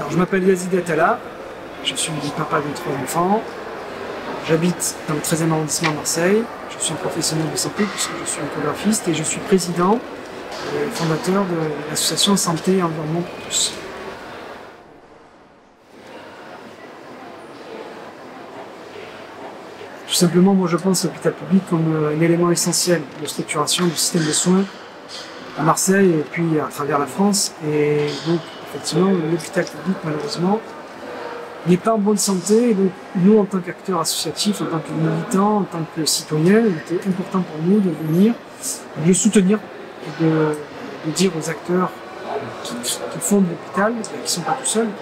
Je m'appelle Yazid Atala, je suis papa de 3 enfants, j'habite dans le 13e arrondissement à Marseille, je suis un professionnel de santé puisque je suis échographiste et je suis président et fondateur de l'association Santé et Environnement pour tous. Tout simplement, moi je pense à l'hôpital public comme un élément essentiel de structuration du système de soins à Marseille et puis à travers la France. Et donc, effectivement, l'hôpital public, malheureusement, n'est pas en bonne santé. Et donc, nous, en tant qu'acteurs associatifs, en tant que militants, en tant que citoyens, il était important pour nous de venir, de le soutenir et de dire aux acteurs qui fondent l'hôpital, qui ne sont pas tout seuls.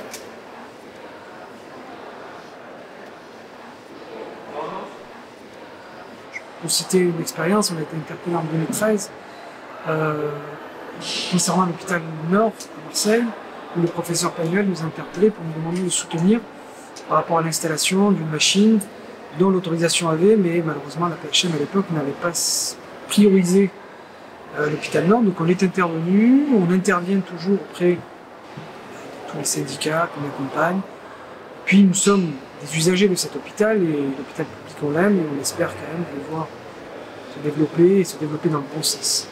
Pour citer une expérience, on a été interpellé en 2013 concernant l'hôpital Nord à Marseille, où le professeur Pagnol nous a interpellés pour nous demander de soutenir par rapport à l'installation d'une machine dont l'autorisation avait, mais malheureusement la PHM à l'époque n'avait pas priorisé l'hôpital Nord. Donc on est intervenu, on intervient toujours auprès de tous les syndicats qu'on accompagne. Puis nous sommes des usagers de cet hôpital et l'hôpital public on l'aime et on espère quand même le voir se développer et se développer dans le bon sens.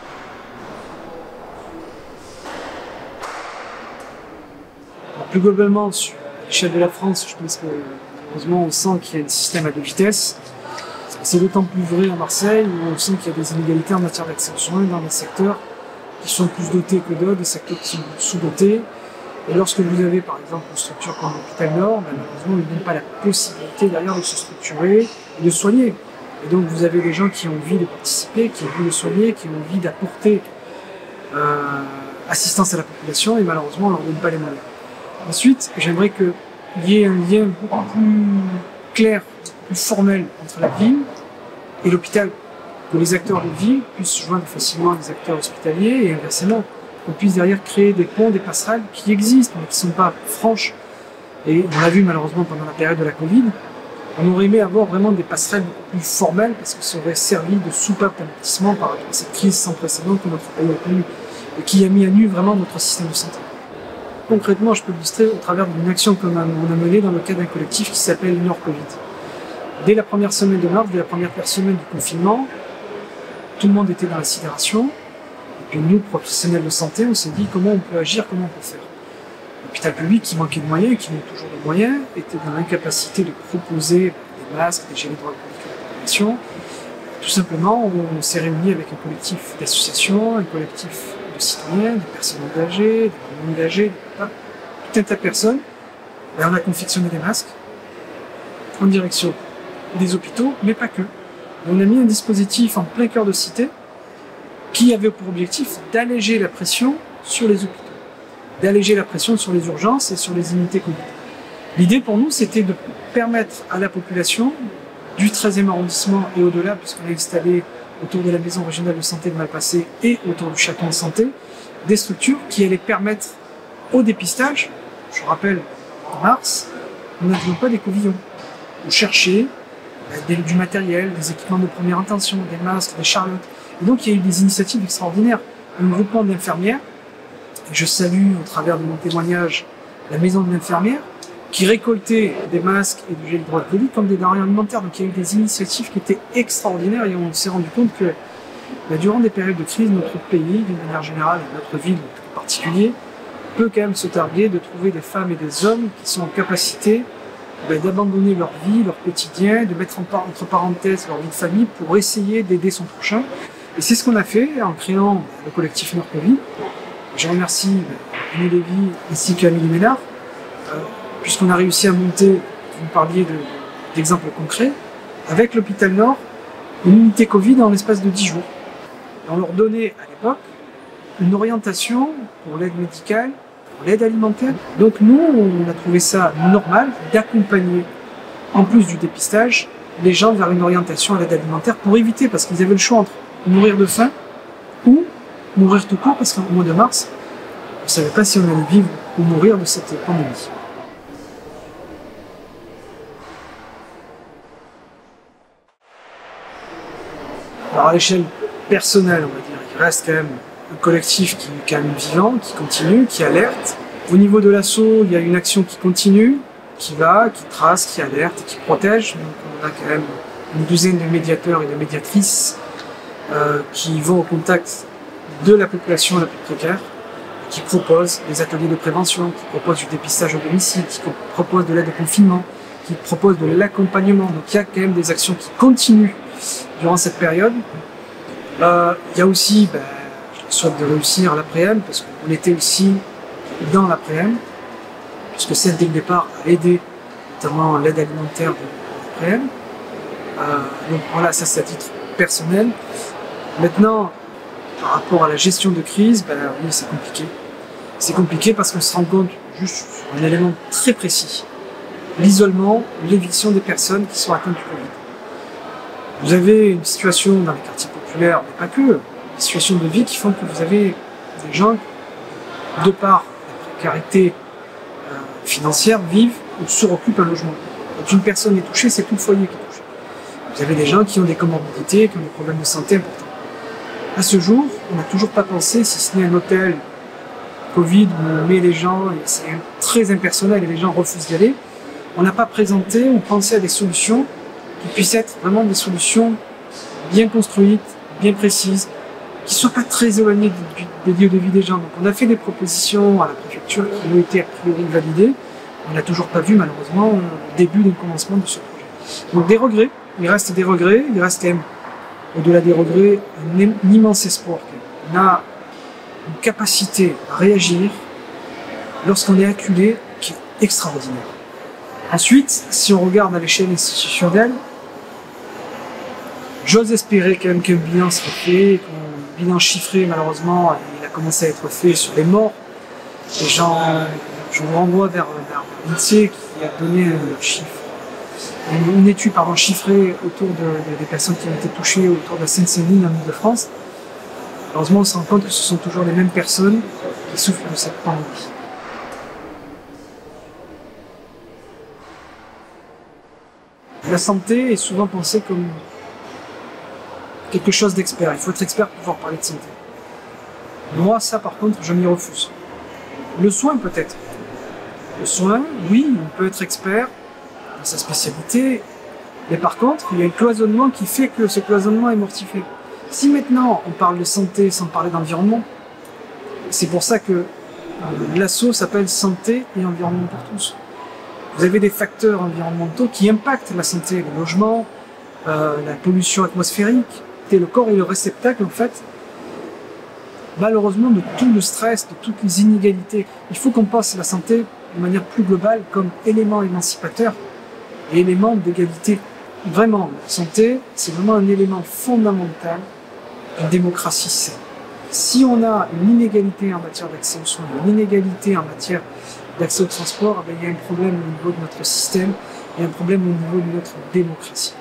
Alors, plus globalement, sur l'échelle de la France, je pense que malheureusement on sent qu'il y a un système à deux vitesses. C'est d'autant plus vrai à Marseille où on sent qu'il y a des inégalités en matière d'accès aux soins dans des secteurs qui sont plus dotés que d'autres, des secteurs qui sont sous-dotés. Et lorsque vous avez par exemple une structure comme l'hôpital Nord, malheureusement, il n'y a pas la possibilité derrière de se structurer et de soigner. Et donc vous avez des gens qui ont envie de participer, qui ont envie de soigner, qui ont envie d'apporter assistance à la population et malheureusement on ne leur donne pas les moyens. Ensuite, j'aimerais qu'il y ait un lien beaucoup plus clair, plus formel entre la ville et l'hôpital, que les acteurs de ville puissent joindre facilement les acteurs hospitaliers et inversement. Qu'on puisse derrière créer des ponts, des passerelles qui existent, mais qui ne sont pas franches. Et on l'a vu malheureusement pendant la période de la Covid, on aurait aimé avoir vraiment des passerelles beaucoup plus formelles parce que ça aurait servi de soupape d'amortissement par rapport à cette crise sans précédent que notre pays a connue et qui a mis à nu vraiment notre système de santé. Concrètement, je peux illustrer au travers d'une action qu'on a menée dans le cadre d'un collectif qui s'appelle Nord Covid. Dès la première semaine de mars, dès la première semaine du confinement, tout le monde était dans la sidération. Et nous, professionnels de santé, on s'est dit comment on peut agir, comment on peut faire. L'hôpital public, qui manquait de moyens, qui manque toujours de moyens, était dans l'incapacité de proposer des masques, des gels hydroalcooliques à la population. Tout simplement, on s'est réunis avec un collectif d'associations, un collectif de citoyens, des personnes engagées, des non engagées, tout un tas de personnes. Et on a confectionné des masques en direction des hôpitaux, mais pas que. On a mis un dispositif en plein cœur de cité qui avait pour objectif d'alléger la pression sur les hôpitaux, d'alléger la pression sur les urgences et sur les unités Covid. L'idée pour nous, c'était de permettre à la population du 13e arrondissement et au-delà, puisqu'on a installé autour de la maison régionale de santé de Malpasset et autour du château de santé, des structures qui allaient permettre au dépistage. Je rappelle, en mars, nous n'avions pas des couvillons. On cherchait du matériel, des équipements de première intention, des masques, des charlottes. Et donc il y a eu des initiatives extraordinaires. Un groupement d'infirmières, je salue au travers de mon témoignage la maison de l'infirmière, qui récoltait des masques et du gel hydroalcoolique comme des denrées alimentaires. Donc il y a eu des initiatives qui étaient extraordinaires et on s'est rendu compte que durant des périodes de crise, notre pays, d'une manière générale, et notre ville en particulier, peut quand même se targuer de trouver des femmes et des hommes qui sont en capacité d'abandonner leur vie, leur quotidien, de mettre entre parenthèses leur vie de famille pour essayer d'aider son prochain. Et c'est ce qu'on a fait en créant le collectif Nord Covid. Je remercie René Lévy ainsi qu'Amélie Ménard, puisqu'on a réussi à monter, vous me parliez d'exemples concrets, avec l'hôpital Nord, une unité Covid en l'espace de 10 jours. Et on leur donnait à l'époque une orientation pour l'aide médicale, pour l'aide alimentaire. Donc nous, on a trouvé ça normal d'accompagner, en plus du dépistage, les gens vers une orientation à l'aide alimentaire pour éviter, parce qu'ils avaient le choix entre mourir de faim ou mourir tout court, parce qu'au mois de mars, on ne savait pas si on allait vivre ou mourir de cette pandémie. Alors à l'échelle personnelle, on va dire, il reste quand même un collectif qui est quand même vivant, qui continue, qui alerte Au niveau de l'assaut, il y a une action qui continue, qui trace, qui alerte et qui protège. Donc on a quand même une douzaine de médiateurs et de médiatrices qui vont au contact de la population la plus précaire, qui proposent des ateliers de prévention, qui proposent du dépistage au domicile, qui proposent de l'aide au confinement, qui proposent de l'accompagnement. Donc il y a quand même des actions qui continuent durant cette période. Il y a aussi, je souhaite de réussir l'après-m, parce qu'on était aussi dans l'après-m, puisque celle dès le départ a aidé notamment l'aide alimentaire de l'après-m. Donc voilà, ça c'est à titre personnel. Maintenant, par rapport à la gestion de crise, oui, c'est compliqué. C'est compliqué parce qu'on se rend compte juste sur un élément très précis. L'isolement, l'éviction des personnes qui sont atteintes du Covid. Vous avez une situation dans les quartiers populaires, mais pas que, des situations de vie qui font que vous avez des gens, de par la précarité financière, vivent ou suroccupent un logement. Quand une personne est touchée, c'est tout le foyer qui est touché. Vous avez des gens qui ont des comorbidités, qui ont des problèmes de santé importants. À ce jour, on n'a toujours pas pensé, si ce n'est un hôtel Covid où on met les gens, et c'est très impersonnel et les gens refusent d'y aller, on n'a pas présenté ou pensé à des solutions qui puissent être vraiment des solutions bien construites, bien précises, qui ne soient pas très éloignées des lieux de vie des gens. Donc on a fait des propositions à la préfecture qui ont été a priori validées. On n'a toujours pas vu malheureusement le début d'un commencement de ce projet. Donc des regrets, il reste des regrets, il reste au-delà des regrets un immense espoir. On a une capacité à réagir lorsqu'on est acculé qui est extraordinaire. Ensuite, si on regarde à l'échelle institutionnelle, j'ose espérer quand même qu'un bilan sera fait, qu'un bilan chiffré, malheureusement, il a commencé à être fait sur les morts. Et je vous renvoie vers l'INSEE qui a donné un chiffre, une étude chiffrée autour des personnes qui ont été touchées autour de la Seine-Saint-Denis, en Île-de-France. Malheureusement, on se rend compte que ce sont toujours les mêmes personnes qui souffrent de cette pandémie. La santé est souvent pensée comme quelque chose d'expert. Il faut être expert pour pouvoir parler de santé. Moi, ça, par contre, je m'y refuse. Le soin, peut-être. Le soin, oui, on peut être expert dans sa spécialité, mais par contre, il y a un cloisonnement qui fait que ce cloisonnement est mortifié. Si maintenant, on parle de santé sans parler d'environnement, c'est pour ça que l'asso s'appelle Santé et Environnement pour tous. Vous avez des facteurs environnementaux qui impactent la santé, le logement, la pollution atmosphérique. Et le corps est le réceptacle, en fait, malheureusement, de tout le stress, de toutes les inégalités. Il faut qu'on pense la santé de manière plus globale comme élément émancipateur et élément d'égalité. Vraiment, la santé, c'est vraiment un élément fondamental d'une démocratie saine. Si on a une inégalité en matière d'accès aux soins, une inégalité en matière d'accès au transport, il y a un problème au niveau de notre système, il y a un problème au niveau de notre démocratie.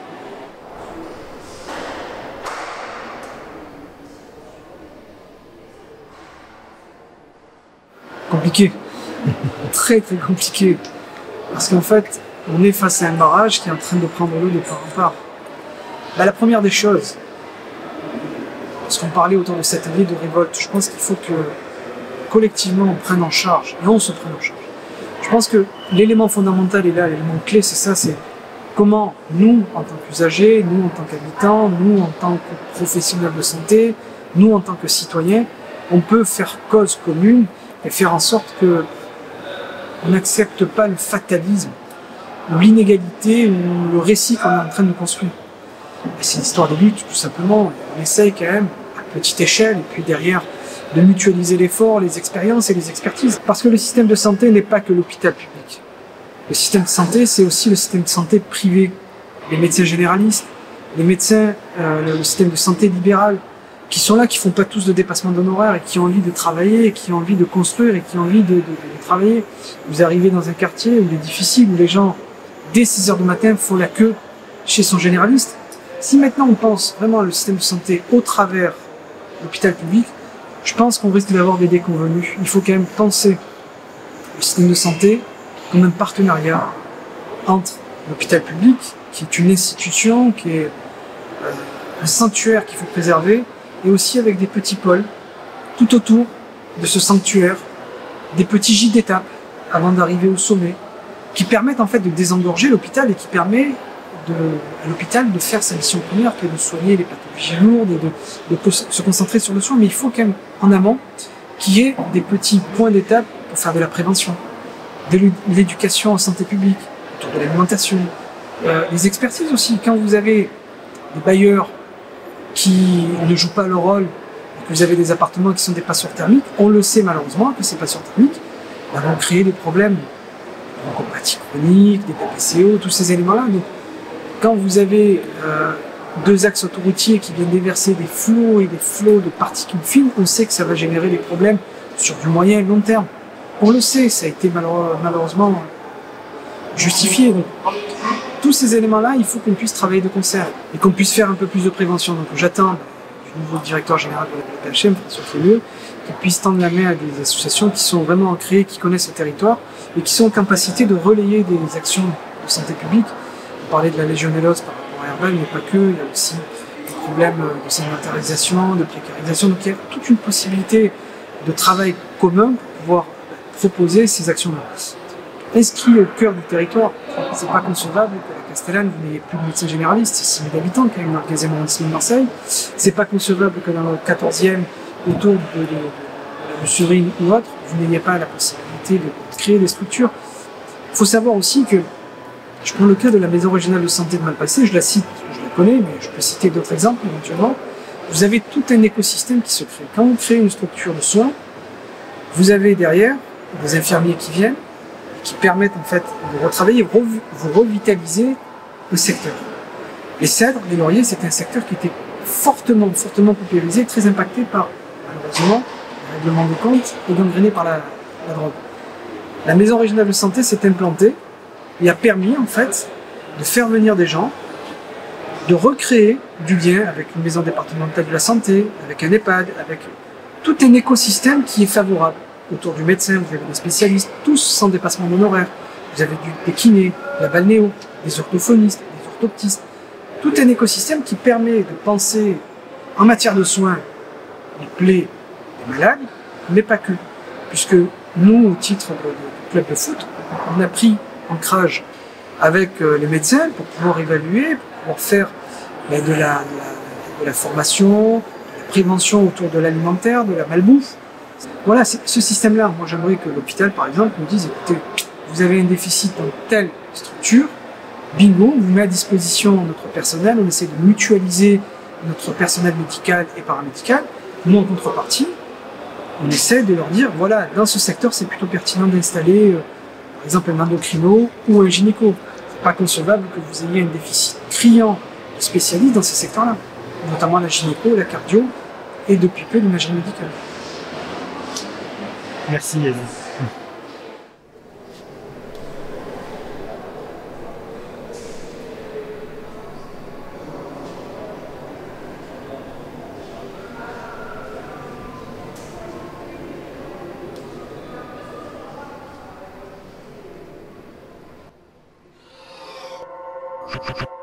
Compliqué, très très compliqué, parce qu'en fait, on est face à un barrage qui est en train de prendre l'eau de part en part. La première des choses, parce qu'on parlait autour de cet atelier de révolte, je pense qu'il faut que collectivement on prenne en charge, et on se prenne en charge. Je pense que l'élément fondamental est là, l'élément clé, c'est ça, c'est comment nous, en tant qu'usagers, nous en tant qu'habitants, nous en tant que professionnels de santé, nous en tant que citoyens, on peut faire cause commune et faire en sorte que on n'accepte pas le fatalisme, ou l'inégalité, ou le récit qu'on est en train de construire. C'est une histoire de lutte, tout simplement. On essaye quand même, à petite échelle, et puis derrière, de mutualiser l'effort, les expériences et les expertises. Parce que le système de santé n'est pas que l'hôpital public. Le système de santé, c'est aussi le système de santé privé. Les médecins généralistes, les médecins, le système de santé libéral, qui sont là, qui font pas tous de dépassement d'honoraires et qui ont envie de travailler, et qui ont envie de construire et qui ont envie de travailler. Vous arrivez dans un quartier où il est difficile, où les gens, dès 6 heures du matin, font la queue chez son généraliste. Si maintenant on pense vraiment le système de santé au travers de l'hôpital public, je pense qu'on risque d'avoir des déconvenus. Il faut quand même penser le système de santé comme un partenariat entre l'hôpital public, qui est une institution, qui est un sanctuaire qu'il faut préserver, et aussi avec des petits pôles tout autour de ce sanctuaire des petits gîtes d'étape avant d'arriver au sommet, qui permettent en fait de désengorger l'hôpital et qui permet à l'hôpital de faire sa mission première, qui est de soigner les pathologies lourdes et de se concentrer sur le soin. Mais il faut quand même, en amont, qu'il y ait des petits points d'étape pour faire de la prévention, de l'éducation en santé publique, autour de l'alimentation, les expertises aussi. Quand vous avez des bailleurs qui ne jouent pas leur rôle, et que vous avez des appartements qui sont des passeurs thermiques, on le sait malheureusement que ces passeurs thermiques vont créer des problèmes de bronchopathie chronique, des PPCO, tous ces éléments-là. Donc, quand vous avez deux axes autoroutiers qui viennent déverser des flots et des flots de particules fines, on sait que ça va générer des problèmes sur du moyen et long terme. On le sait, ça a été malheureusement justifié. Donc, tous ces éléments-là, il faut qu'on puisse travailler de concert et qu'on puisse faire un peu plus de prévention. Donc j'attends du nouveau directeur général de la PHM, François Félieux, qu'il puisse tendre la main à des associations qui sont vraiment ancrées, qui connaissent le territoire et qui sont en capacité de relayer des actions de santé publique. On parlait de la légionellose par rapport à Herbal, mais pas que, il y a aussi des problèmes de sédentarisation, de précarisation. Donc il y a toute une possibilité de travail commun pour pouvoir proposer ces actions-là. Inscrit au cœur du territoire, c'est pas concevable que la Castellane, vous n'ayez plus de médecin généraliste, c'est 6 000 habitants quand même dans le 15e arrondissement de Marseille. C'est pas concevable que dans le 14e, autour de la Surine ou autre, vous n'ayez pas la possibilité de créer des structures. Il faut savoir aussi que, je prends le cas de la maison régionale de santé de Malpasset, je la cite, je la connais, mais je peux citer d'autres exemples éventuellement. Vous avez tout un écosystème qui se crée. Quand vous créez une structure de soins, vous avez derrière des infirmiers qui viennent, qui permettent en fait de retravailler, vous revitaliser le secteur. Les cèdres, les lauriers, c'est un secteur qui était fortement paupérisé, très impacté par, malheureusement, le règlement de compte et gangréné par la drogue. La maison régionale de santé s'est implantée et a permis en fait de faire venir des gens, de recréer du lien avec une maison départementale de la santé, avec un EHPAD, avec tout un écosystème qui est favorable. Autour du médecin, vous avez des spécialistes, tous sans dépassement d'honoraires. Vous avez des kinés, de la balnéo, des orthophonistes, des orthoptistes. Tout un écosystème qui permet de penser en matière de soins les plaies des malades, mais pas que. Puisque nous, au titre du club de foot, on a pris ancrage avec les médecins pour pouvoir évaluer, pour pouvoir faire de la formation, de la prévention autour de l'alimentaire, de la malbouffe. Voilà, ce système-là, moi j'aimerais que l'hôpital, par exemple, nous dise, écoutez, vous avez un déficit dans telle structure, bingo, on vous met à disposition notre personnel, on essaie de mutualiser notre personnel médical et paramédical. Nous, en contrepartie, on essaie de leur dire, voilà, dans ce secteur, c'est plutôt pertinent d'installer, par exemple, un endocrino ou un gynéco. C'est pas concevable que vous ayez un déficit criant de spécialistes dans ces secteurs-là, notamment la gynéco, la cardio et depuis peu l'imagerie médicale. Merci Yannick. Je